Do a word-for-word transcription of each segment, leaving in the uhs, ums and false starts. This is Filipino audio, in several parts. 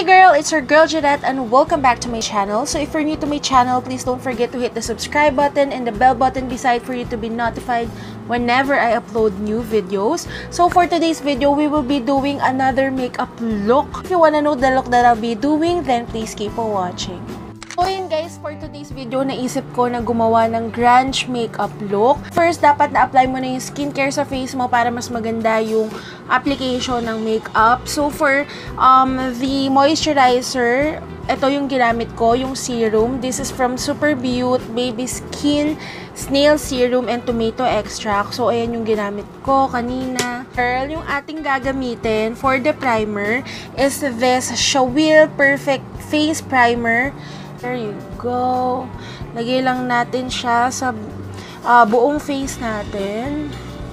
Hey girl, it's your girl Jeanette and welcome back to my channel. So if you're new to my channel, please don't forget to hit the subscribe button and the bell button beside for you to be notified whenever I upload new videos. So for today's video, we will be doing another makeup look. If you wanna know the look that I'll be doing, then please keep on watching. So yun guys, for today's video, naisip ko na gumawa ng grunge makeup look. First, dapat na-apply mo na yung skincare sa face mo para mas maganda yung application ng makeup. So for um, the moisturizer, ito yung ginamit ko, yung serum. This is from Super Beauty Baby Skin Snail Serum and Tomato Extract. So ayan yung ginamit ko kanina. Girl, yung ating gagamitin for the primer is this Shawil Perfect Face Primer. There you go. Lagay lang natin siya sa uh, buong face natin.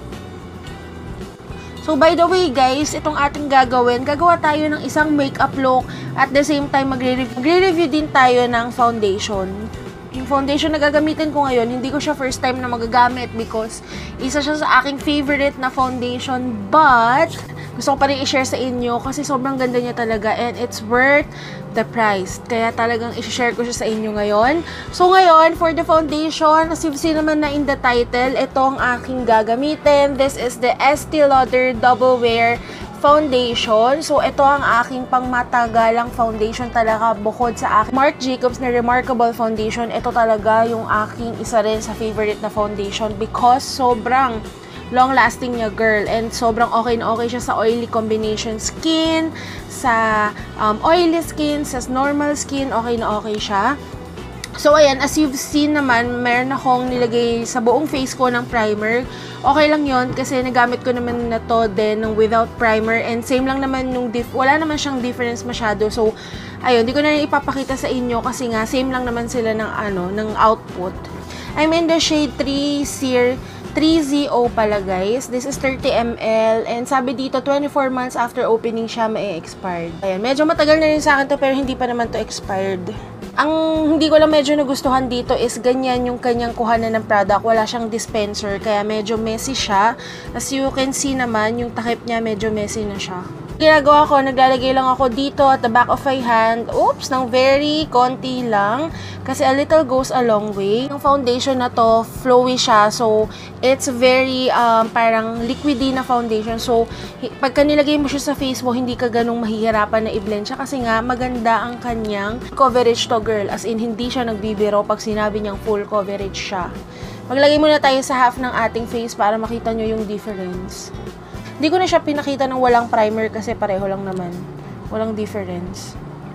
So, by the way guys, itong ating gagawin, gagawa tayo ng isang makeup look. At the same time, magre-review magre-review din tayo ng foundation. Yung foundation na gagamitin ko ngayon, hindi ko siya first time na magagamit because isa siya sa aking favorite na foundation. But, gusto ko pa rin i-share sa inyo kasi sobrang ganda niya talaga and it's worth the price. Kaya talagang i-share ko siya sa inyo ngayon. So ngayon, for the foundation, as you've seen naman na in the title, itong aking gagamitin. This is the Estee Lauder Double Wear Foundation. So ito ang aking pangmatagalang foundation talaga bukod sa aking Marc Jacobs na Remarkable Foundation. Ito talaga yung aking isa rin sa favorite na foundation because sobrang long-lasting niya, girl. And sobrang okay na okay siya sa oily combination skin, sa um, oily skin, sa normal skin, okay na okay siya. So, ayan, as you've seen naman, meron akong nilagay sa buong face ko ng primer. Okay lang yon kasi nagamit ko naman na to din ng without primer. And same lang naman yung, dif wala naman siyang difference masyado. So, ayun, di ko na ipapakita sa inyo kasi nga, same lang naman sila ng, ano, ng output. I'm in the shade three Sear three Z O pala guys. This is thirty milliliters and sabi dito twenty-four months after opening siya ma-expired. Ayan, medyo matagal na rin sa akin to pero hindi pa naman to expired. Ang hindi ko lang medyo nagustuhan dito is ganyan yung kanyang kuhanan ng product. Wala siyang dispenser kaya medyo messy siya. As you can see naman, yung takip niya medyo messy na siya. Ginagawa ko, naglalagay lang ako dito at the back of my hand. Oops, ng very konti lang. Kasi a little goes a long way. Yung foundation na to, flowy siya. So, it's very um, parang liquidy na foundation. So, pagka nilagay mo siya sa face mo, hindi ka ganung mahihirapan na i-blend siya. Kasi nga, maganda ang kanyang coverage to, girl. As in, hindi siya nagbibiro pag sinabi niyang full coverage siya. Maglagay muna tayo sa half ng ating face para makita nyo yung difference. Hindi ko na siya pinakita ng walang primer kasi pareho lang naman. Walang difference.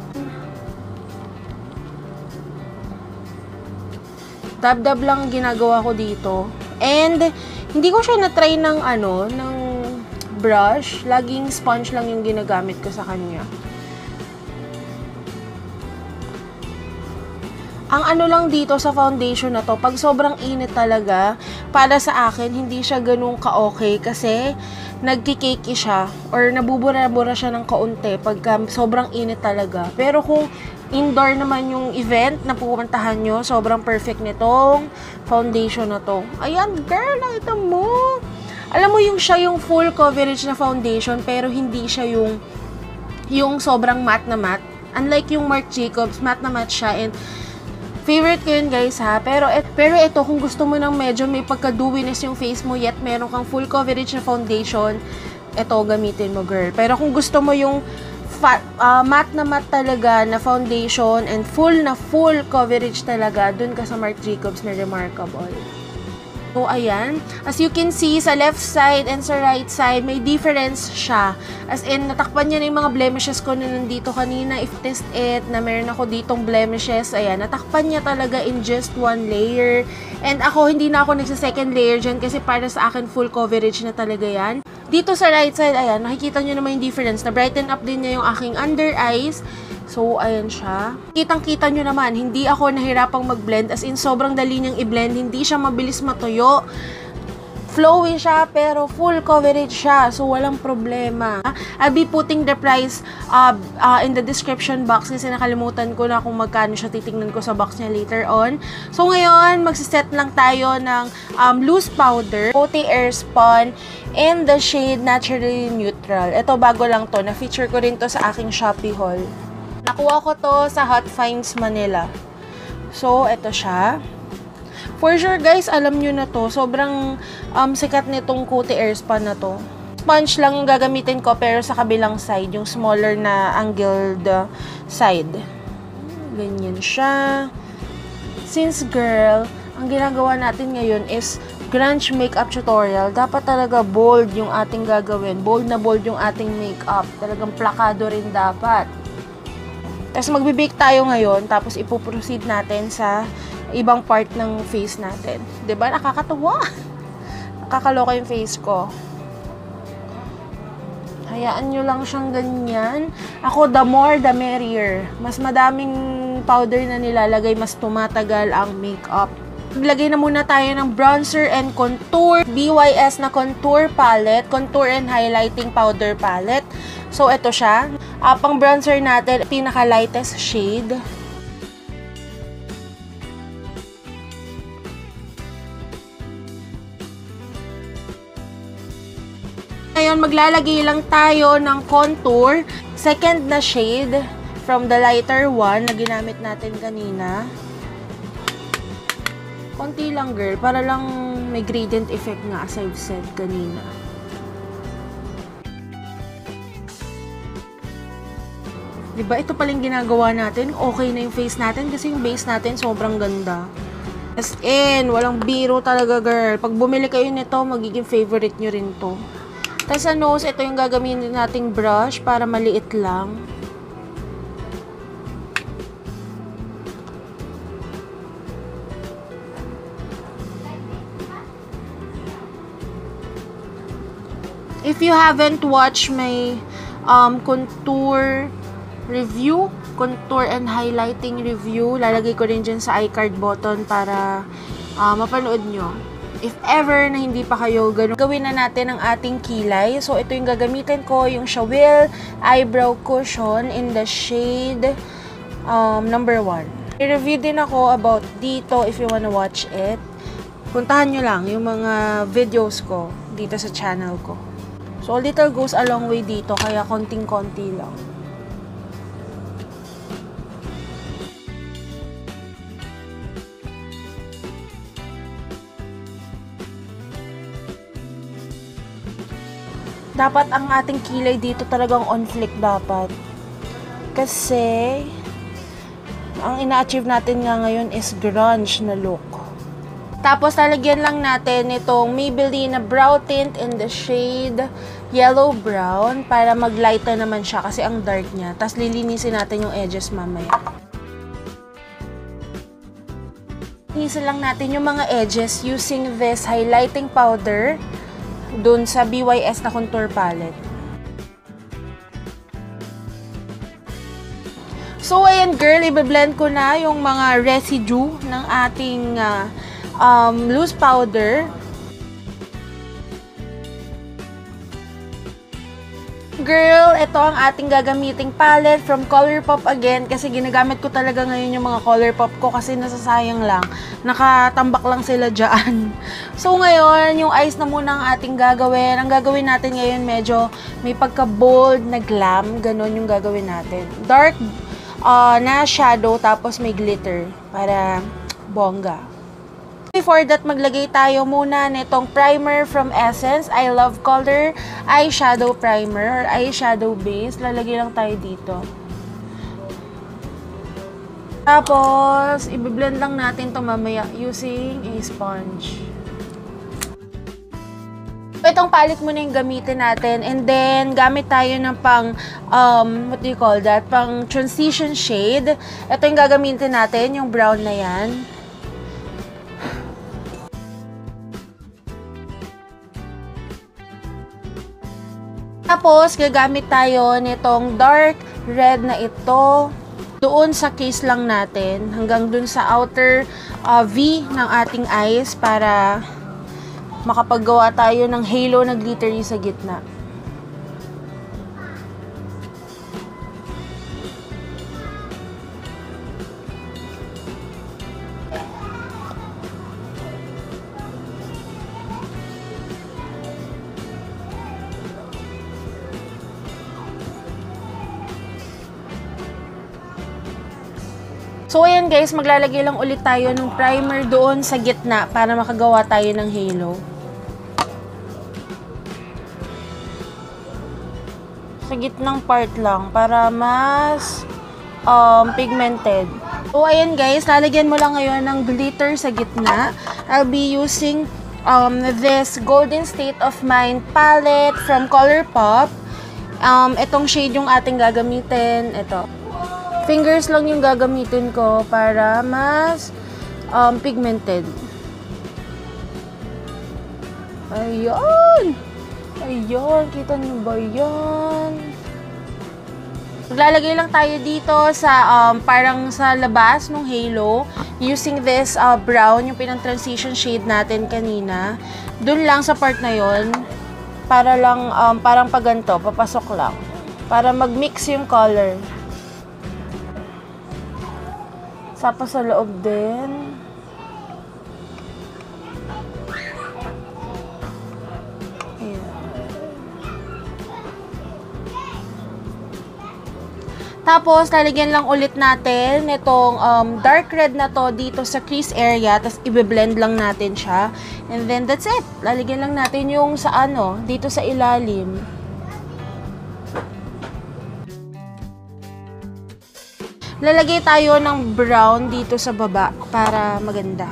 Dab-dab lang ginagawa ko dito. And, hindi ko siya na-try ng ano, ng brush. Laging sponge lang yung ginagamit ko sa kanya. Ang ano lang dito sa foundation na to, pag sobrang init talaga, para sa akin, hindi siya ganun ka-okay kasi nagkikiki siya or nabubura-bura siya ng kaunti pagka sobrang init talaga. Pero kung indoor naman yung event na pupuntahan nyo, sobrang perfect nitong foundation na to. Ayan, girl, nakita mo. Alam mo yung siya yung full coverage na foundation pero hindi siya yung yung sobrang matte na matte. Unlike yung Marc Jacobs, matte na matte siya and favorite ko yun guys ha, pero, et, pero ito kung gusto mo nang medyo may pagka-dewiness yung face mo yet meron kang full coverage na foundation, ito gamitin mo girl. Pero kung gusto mo yung fat, uh, matte na matte talaga na foundation and full na full coverage talaga, dun ka sa Marc Jacobs na Remarkable. So, ayan. As you can see, sa left side and sa right side, may difference siya. As in, natakpan niya na yung mga blemishes ko na nandito kanina. If test it, na meron ako ditong blemishes, ayan, natakpan niya talaga in just one layer. And ako, hindi na ako nagsa-second layer dyan kasi para sa akin, full coverage na talaga yan. Dito sa right side, ayan, nakikita nyo naman yung difference. Na-brighten up din niya yung aking under eyes. So, ayan siya. Kitang-kita nyo naman, hindi ako nahirapang mag-blend. As in, sobrang dali niyang i-blend. Hindi siya mabilis matuyo. Flowy siya, pero full coverage siya. So, walang problema. I'll be putting the price uh, uh, in the description box kasi nakalimutan ko na kung magkano siya. Titingnan ko sa box niya later on. So, ngayon, magsiset lang tayo ng um, loose powder. Coty Airspun in the shade Naturally Neutral. Ito, bago lang to. Na-feature ko rin to sa aking Shopee haul. Nakuha ko to sa Hot Finds Manila. So, ito siya. For sure, guys, alam nyo na to. Sobrang um, sikat nitong Coty Airspun na to. Sponge lang yung gagamitin ko, pero sa kabilang side, yung smaller na angled side. Ganyan siya. Since, girl, ang ginagawa natin ngayon is grunge makeup tutorial. Dapat talaga bold yung ating gagawin. Bold na bold yung ating makeup. Talagang plakado rin dapat. Tapos magbe-bake tayo ngayon, tapos ipoproceed natin sa ibang part ng face natin. 'Di ba? Nakakatuwa. Nakakaloka yung face ko. Hayaan nyo lang siyang ganyan. Ako, the more, the merrier. Mas madaming powder na nilalagay, mas tumatagal ang makeup. Maglagay na muna tayo ng bronzer and contour. B Y S na contour palette. Contour and highlighting powder palette. So, ito siya. Uh, pang bronzer natin, pinaka-lightest shade. Ngayon, maglalagay lang tayo ng contour. Second na shade from the lighter one na ginamit natin kanina. Konti lang, girl. Para lang may gradient effect nga, as I've said kanina. Diba? Ito palang ginagawa natin. Okay na yung face natin kasi yung base natin sobrang ganda. As in, walang biro talaga, girl. Pag bumili kayo nito, magiging favorite nyo rin to. Tapos sa nose, ito yung gagamitin nating brush para maliit lang. If you haven't watched my um, contour review, contour and highlighting review, lalagay ko rin dyan sa iCard button para uh, mapanood nyo. If ever na hindi pa kayo ganun, gawin na natin ang ating kilay. So, ito yung gagamitin ko, yung Shawil Eyebrow Cushion in the shade um, number one. I-review din ako about dito if you wanna watch it. Puntahan nyo lang yung mga videos ko dito sa channel ko. So, a little goes a long way dito, kaya konting-konti lang. Dapat ang ating kilay dito talagang on flick dapat. Kasi, ang ina-achieve natin nga ngayon is grunge na look. Tapos, lalagyan lang natin itong Maybelline na brow tint in the shade yellow brown para mag-lighter naman siya kasi ang dark niya. Tapos, lilinisin natin yung edges mamaya. Linisin lang natin yung mga edges using this highlighting powder dun sa B Y S na contour palette. So, ayan girl, i-blend ko na yung mga residue ng ating uh, um, loose powder. Girl, ito ang ating gagamiting palette from Colourpop again kasi ginagamit ko talaga ngayon yung mga Colourpop ko kasi nasasayang lang. Nakatambak lang sila dyan. So ngayon, yung eyes na muna ang ating gagawin. Ang gagawin natin ngayon medyo may pagka-bold na glam. Ganon yung gagawin natin. Dark uh, na shadow tapos may glitter para bongga. Before that, maglagay tayo muna nitong primer from Essence. I Love Color Eyeshadow Primer or Eyeshadow Base. Lalagay lang tayo dito. Tapos, i-blend lang natin ito mamaya using a sponge. Itong palette muna yung gamitin natin. And then, gamit tayo ng pang, um, what do you call that? Pang transition shade. Ito yung gagamitin natin, yung brown na yan. Tapos, gagamit tayo nitong dark red na ito. Doon sa case lang natin, hanggang dun sa outer uh, V ng ating eyes para makapaggawa tayo ng halo na glittery sa gitna. So, ayan guys, maglalagay lang ulit tayo ng primer doon sa gitna para makagawa tayo ng halo. Sa gitnang part lang para mas um, pigmented. So, ayan guys, lalagyan mo lang ngayon ng glitter sa gitna. I'll be using um, this Golden State of Mind palette from ColourPop. Um, itong shade yung ating gagamitin. Ito. Fingers lang yung gagamitin ko para mas um, pigmented. Ayan! Ayan! Kita nyo ba yan? Maglalagay lang tayo dito sa um, parang sa labas ng halo using this uh, brown, yung pinang-transition shade natin kanina. Doon lang sa part na yon para lang, um, parang paganto, papasok lang. Para mag-mix yung color. Tapos sa loob din. Ayan. Tapos, lalagyan lang ulit natin itong um, dark red na to dito sa crease area. Tapos, i-blend lang natin siya. And then, that's it. Lalagyan lang natin yung sa ano, dito sa ilalim. Lalagay tayo ng brown dito sa baba para maganda.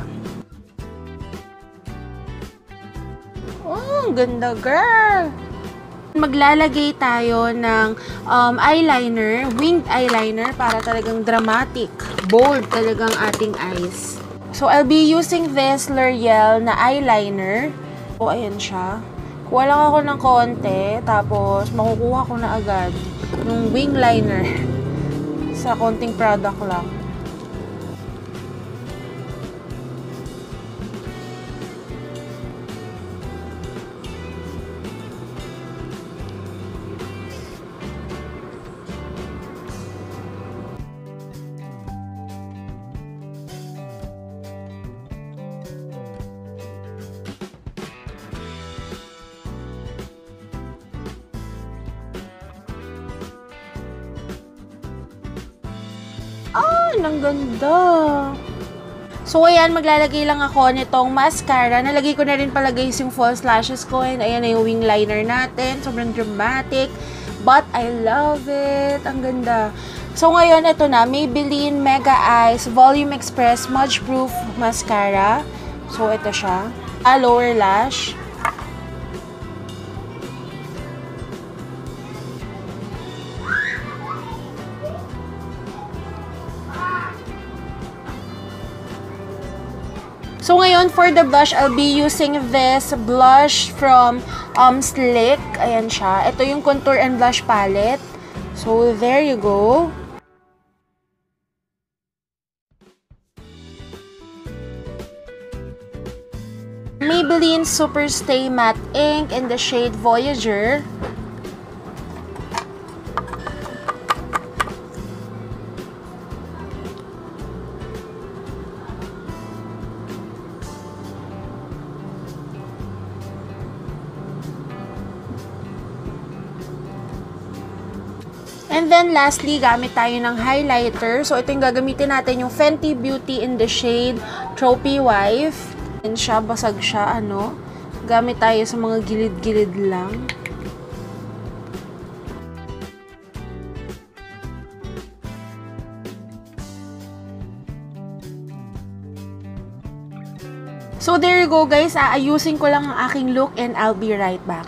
Oh, ganda girl! Maglalagay tayo ng um, eyeliner, winged eyeliner para talagang dramatic, bold talagang ating eyes. So, I'll be using this L'Oreal na eyeliner. O, ayan siya. Kuha lang ako ng konti, tapos makukuha ko na agad yung wing liner. Sa konting product lang. Ah, ang ganda. So, ayan, maglalagay lang ako nitong mascara. Nalagay ko na rin pala guys yung false lashes ko. And ayan na yung wing liner natin. Sobrang dramatic. But, I love it. Ang ganda. So, ngayon, ito na. Maybelline Mega Eyes Volume Express Smudge Proof Mascara. So, ito siya. A lower lash. So, ngayon, for the blush, I'll be using this blush from um, Slick. Ayan siya. Ito yung contour and blush palette. So, there you go. Maybelline Super Stay Matte Ink in the shade Voyager. And then, lastly, gamit tayo ng highlighter. So, ito yung gagamitin natin, yung Fenty Beauty in the shade Trophy Wife. And siya, basag siya, ano. Gamit tayo sa mga gilid-gilid lang. So, there you go, guys. Aayusin ko lang ang aking look and I'll be right back.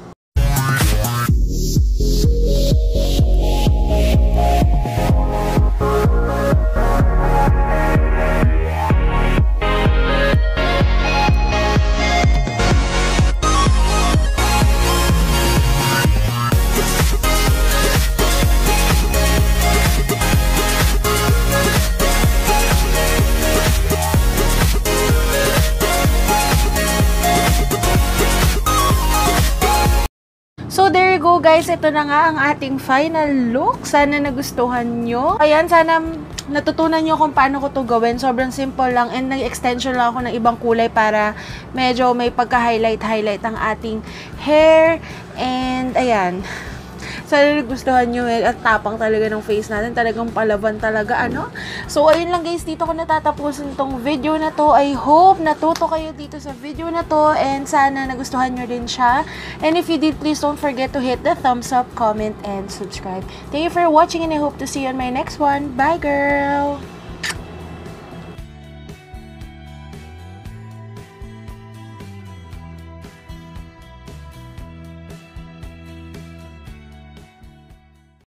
So, there you go guys. Ito na nga ang ating final look. Sana nagustuhan nyo. Ayan, sana natutunan nyo kung paano ko to gawin. Sobrang simple lang. And nag-extension lang ako ng ibang kulay para medyo may pagka-highlight-highlight ang ating hair. And, ayan. Sana nagustuhan nyo eh. At tapang talaga ng face natin. Talagang palaban talaga, ano? So, ayun lang guys. Dito ko natatapusin tong video na to. I hope natuto kayo dito sa video na to. And sana nagustuhan nyo din siya. And if you did, please don't forget to hit the thumbs up, comment, and subscribe. Thank you for watching and I hope to see you on my next one. Bye, girl!